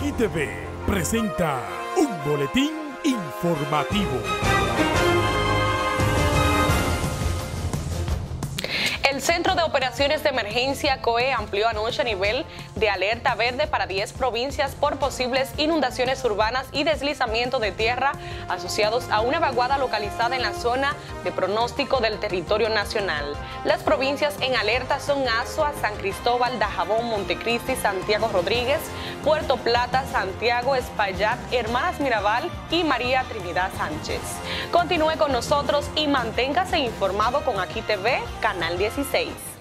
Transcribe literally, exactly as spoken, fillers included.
Aquí T V presenta un boletín informativo. El Centro de Operaciones de Emergencia C O E amplió anoche nivel de alerta verde para diez provincias por posibles inundaciones urbanas y deslizamiento de tierra asociados a una vaguada localizada en la zona de pronóstico del territorio nacional. Las provincias en alerta son Azua, San Cristóbal, Dajabón, Montecristi, Santiago Rodríguez, Puerto Plata, Santiago, Espaillat, Hermanas Mirabal y María Trinidad Sánchez. Continúe con nosotros y manténgase informado con Aquí T V, Canal dieciséis.